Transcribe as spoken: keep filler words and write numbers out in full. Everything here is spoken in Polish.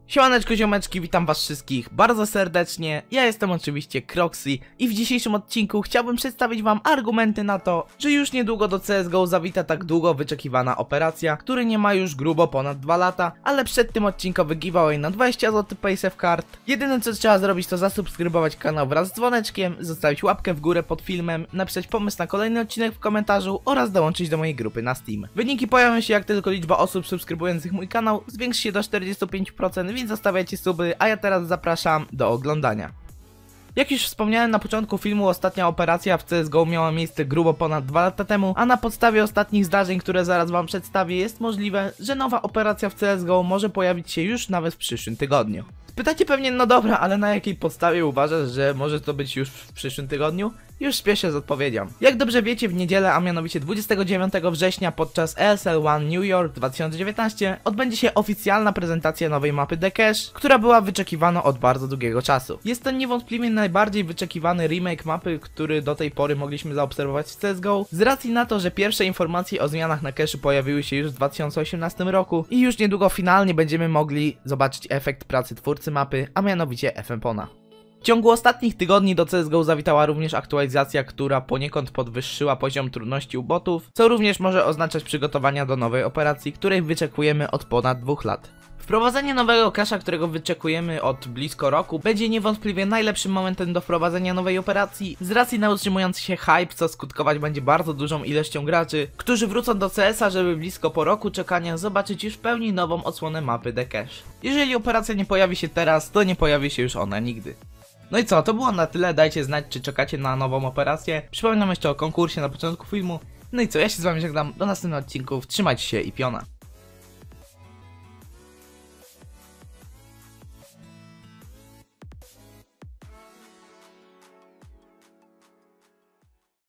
Siemaneczko ziomeczki, witam was wszystkich bardzo serdecznie, ja jestem oczywiście Croxy i w dzisiejszym odcinku chciałbym przedstawić wam argumenty na to, że już niedługo do C S G O zawita tak długo wyczekiwana operacja, który nie ma już grubo ponad dwa lata, ale przed tym odcinkowy giveaway na dwadzieścia złotych Paysafe Card. Jedyne co trzeba zrobić to zasubskrybować kanał wraz z dzwoneczkiem, zostawić łapkę w górę pod filmem, napisać pomysł na kolejny odcinek w komentarzu oraz dołączyć do mojej grupy na Steam. Wyniki pojawią się jak tylko liczba osób subskrybujących mój kanał zwiększy się do czterdziestu pięciu procent, więc zostawiajcie suby, a ja teraz zapraszam do oglądania. Jak już wspomniałem na początku filmu, ostatnia operacja w C S G O miała miejsce grubo ponad dwa lata temu, a na podstawie ostatnich zdarzeń, które zaraz wam przedstawię, jest możliwe, że nowa operacja w C S G O może pojawić się już nawet w przyszłym tygodniu. Pytacie pewnie, no dobra, ale na jakiej podstawie uważasz, że może to być już w przyszłym tygodniu? Już spieszę z odpowiedzią. Jak dobrze wiecie, w niedzielę, a mianowicie dwudziestego dziewiątego września podczas E S L One New York dwa tysiące dziewiętnaście odbędzie się oficjalna prezentacja nowej mapy The Cache, która była wyczekiwana od bardzo długiego czasu. Jest to niewątpliwie najbardziej wyczekiwany remake mapy, który do tej pory mogliśmy zaobserwować w C S G O, z racji na to, że pierwsze informacje o zmianach na cache pojawiły się już w dwa tysiące osiemnastym roku i już niedługo finalnie będziemy mogli zobaczyć efekt pracy twórcy mapy, a mianowicie FMPONa. W ciągu ostatnich tygodni do C S G O zawitała również aktualizacja, która poniekąd podwyższyła poziom trudności u botów, co również może oznaczać przygotowania do nowej operacji, której wyczekujemy od ponad dwóch lat. Wprowadzenie nowego cache'a, którego wyczekujemy od blisko roku, będzie niewątpliwie najlepszym momentem do wprowadzenia nowej operacji z racji na utrzymujący się hype, co skutkować będzie bardzo dużą ilością graczy, którzy wrócą do C S a, żeby blisko po roku czekania zobaczyć już w pełni nową odsłonę mapy The Cache. Jeżeli operacja nie pojawi się teraz, to nie pojawi się już ona nigdy. No i co, to było na tyle, dajcie znać, czy czekacie na nową operację. Przypominam jeszcze o konkursie na początku filmu. No i co, ja się z wami żegnam, do następnych odcinków, trzymajcie się i piona.